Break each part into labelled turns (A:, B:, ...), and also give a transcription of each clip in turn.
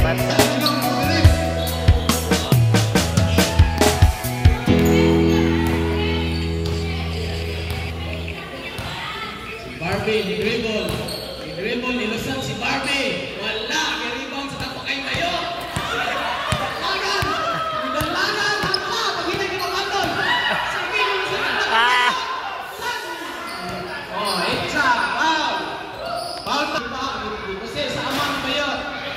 A: Barbie, ni-dribble, nilusot si Barbie. Wala, ni-rebound sa tapo kay Mayo. Nidalangan, hapa, pag hindi kinabandol. Sige, nilusot ang tapo kayo. Oh, Itza, foul. Foul pa ba? Kasi sa amang Mayo.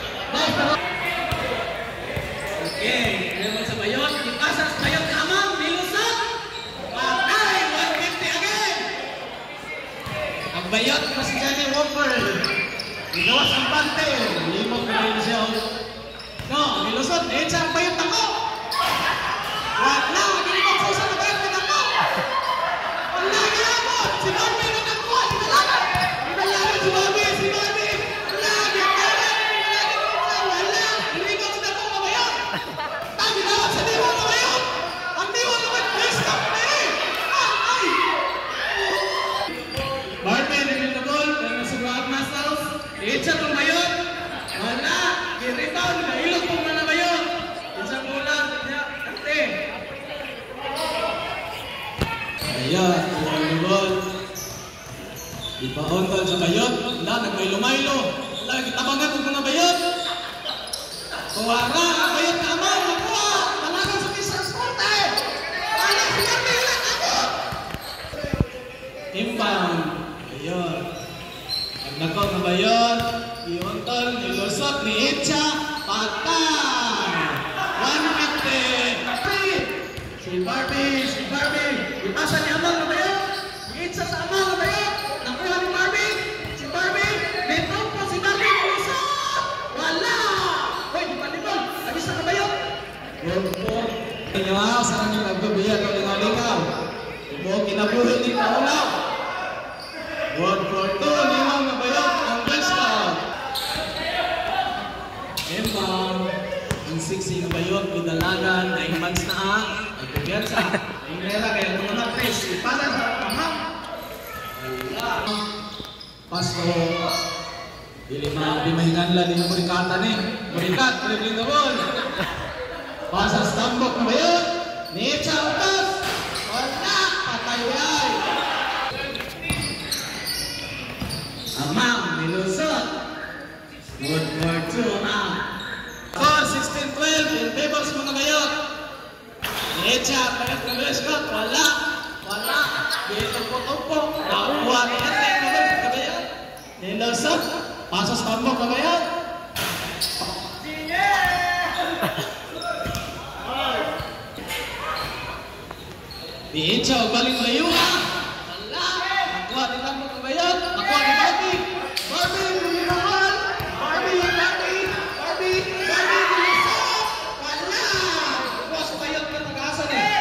A: Okay, dribble sa Mayo. Ipasa sa Mayo sa amang, nilusot. Okay, 150 again. Ang Bayot na si Johnny Walker. Nigawas ang pante. Limog na rin siya. No, nilusot. Edsa ang Bayot ako. Wala, ginibot sa isa na Bayot ako. Wala, ginabot. Si Barbie na nakuha. Dinalaman. Dinalaman si Barbie. Si Barbie. Wala, ginabot. Wala, ginibot sa ako ng Bayot. Ginabot sa diwa ng Bayot. Ang diwa naman. Best up na eh. Ay! Barbie, naging na ball, nasa Rock Muscles, Itza pang Bayot, wala, i-rebound, nailog pong na Bayot, Itza bulan, kante. Bayot, naging ball, ipa-on-ball sa Bayot, wala, nagmaylo-maylo, wala, kitabangan kong mga Bayot, kuwara, ang Bayot na aman, nakuha, talagang sa Mr. Sporte, wala, si Barbie, wala, abot. Inbound. Ayun. Ang nakaw na ba yun? Iontol, nilusot ni Itza, patay! 150! Si Barbie! Ipasa ni Amang na ba yun? Si Itza sa Amang na ba yun? Nakuha ni Barbie! Si Barbie! May trompo si Barbie! Nilusot! Wala! Hoy, di palibol! Abis na ba yun? Inyo ha, saan yung nagbabiyan o lingaw-lingaw? Ibo, kinabuhin ni Kaulaw! 1 for 2, limang na Bayot ang best out. Inbound, ang 6 na Bayot, Bidalagan, 9 months na ang, ay kumpiyansa. Ay nila, kaya mga na-face, ipala sa pamang. Wala. Pasko, di mahinganla, di na murikata ni. Murikat, balik na ball. Pasa stambok na Bayot, ni Itza utas. Wala, patay-ay. Amang, nilusot. Good for 2, Amang. Score, 16-12, in favor sa mga Bayot. Itza, Bayot na Bayot, wala. Dito po. Nakuha na natin na Bayot. Nilusot. Pasas tambok na Bayot. Di Itza, baling layuha. Wala. Nakuha ni tambok na Bayot. Nakuha ni Barbie. Barbie, lumimahan. Barbie, nilusot. Wala. Nakuha sa Bayot na tagasan eh.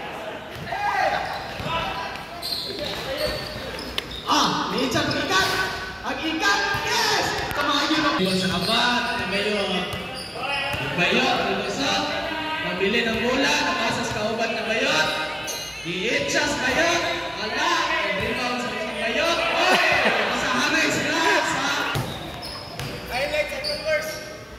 A: Ni Itza pag-ikat. Pag-ikat, yes! Kamahin mo. Iwan sa abat na Bayot. Bayot, nilusot. Nabili ng bola. Nakasas kauban na Bayot. Di Itza sa Bayot. Wala. Rebound sa isang Bayot. Oy! Masahanay sila sa... Highlight sa converse.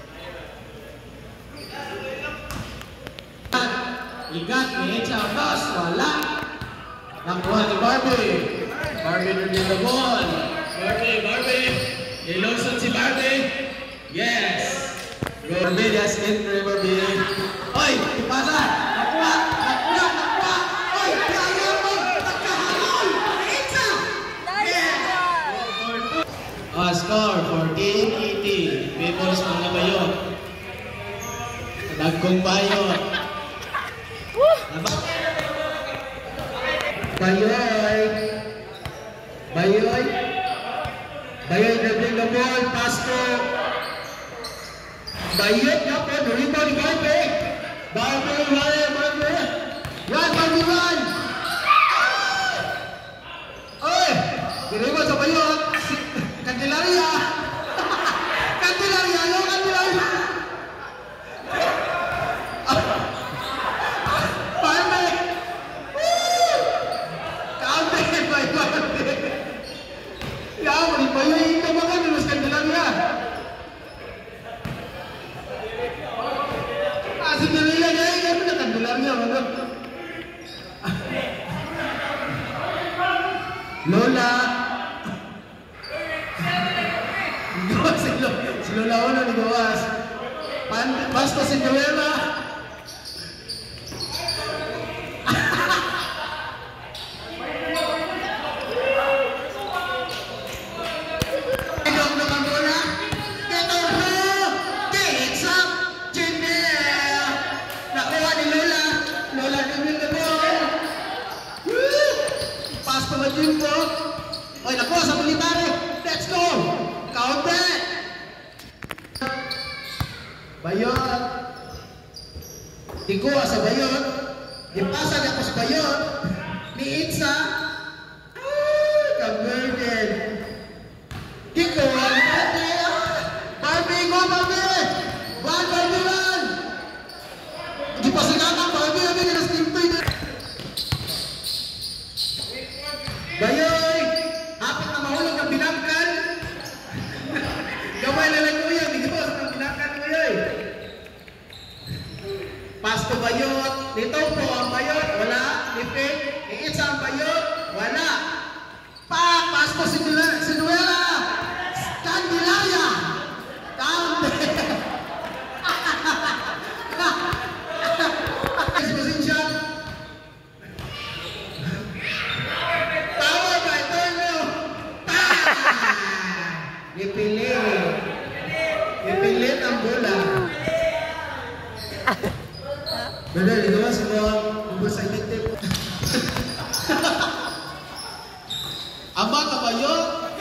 A: Igat ni Itza ang boss. Wala. Nakuha ni Barbie. Barbie rin the ball. Barbie. Ilusot si Barbie. Yes. Barbie, yes, entry Barbie. Oy, ipasa. Nakuha. Oy, kaya mo. Nagkahalol. Itza. Yes. Score for KKT. People's mga Bayot. Nagkong Bayot. Bayot dribbling the ball, Pasko. Bayot na po, rebound ni Barbie. Barbie. Run. Oy, diribol sa Bayot. Candelaria. Candelaria. Cinderella na yun. Ano natandulang niya? Lola. Si Lola Uno ni Gawas. Basta Cinderella. Oy, nakuha sa military. Let's go! Counter! Bayot. Ikuha sa bayot. Ipasa niya ko sa bayot. Ni Itza. Ay, ka-burden. Ikuha. Barbie, go Barbie! Barbie, run! Di pa sinatang Barbie. Ano yung nas-team to yun? Bayoy! Apat na mahulog ng binangkan. Gaway na lang ko yun. Hindi po sa binangkan ko yun. Pasto bayot. Dito po ang bayot. Wala. Lipit. Iitsa ang bayot. Wala. Pasto Sinuela. Candelaria. Cande. Exposition. Ipilit ang bola. Benar, itu kan semua berbahasa Inggris. Abang kabayo.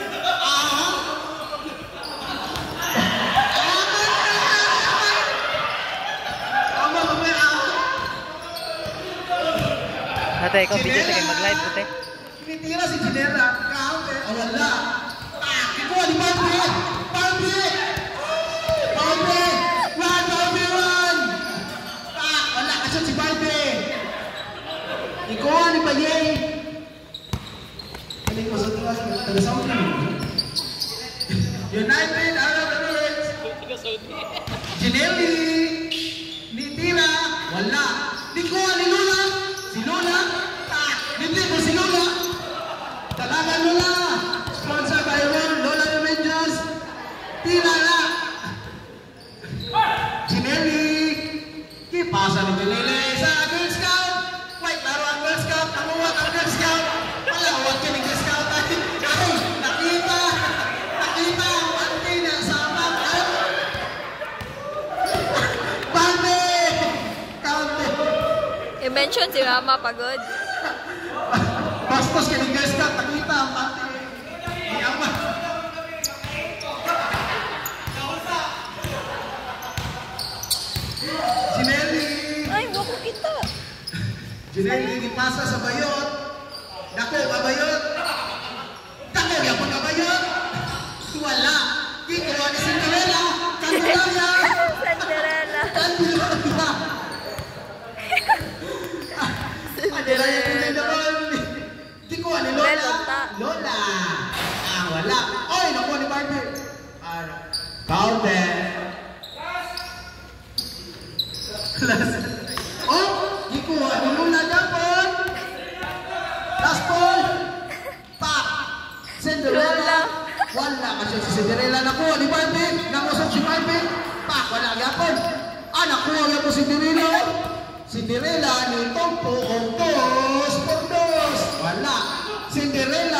B: Ate, ikaw video tayo mag-live ate.
A: Tinitira si Ginera. Kaunti. Wala. Ikaw, di Barbie! Barbie! Barbie! Run, Barbie, run! Wala ka siya si Barbie! Ikaw, ni Bayay! Ano yung masatuwa sa taga-sound na United Arab Emirates! Ginelli! Nitira! Wala! Ikaw, ni Lola! Si Lola! Hindi mo si Lola! Talagang Lola! Sponsor by Lola Revengers. Tira na. Ginelli. Kipasa ni Ginelli sa Girl Scout. Wait, laro ang Girl Scout. Namuwat ang Girl Scout. Wala, uwat ka ni Girl Scout. Ay, nakita. Nakita ang ante na sama. Bande. Kaunti.
C: I-mention si Mama pagod.
A: Bastos ka ni Girl Scout. Nakita ang ante. Ginelli!
C: Ay, wako kita.
A: Ginelli, ipasa sa bayot. Dako, kabayot. Dako, yapon kabayot. Wala. Ikaw ni Cinderella. Candelaria.
C: Cinderella.
A: Candelaria. Candelaria pinay naman. Ikaw ni Lola. Lola. Wala. Oy, nakuha ni Barbie. Counter. Oh, ikuha ni Lola dapat. Last ball. Pak. Cinderella. Wala kasi si Cinderella nakuha ni Barbie. Nangusap si Barbie. Pak, wala yapon. Nakuha niya po si Cinderella. Cinderella ni Tompo. Dos por dos. Wala. Cinderella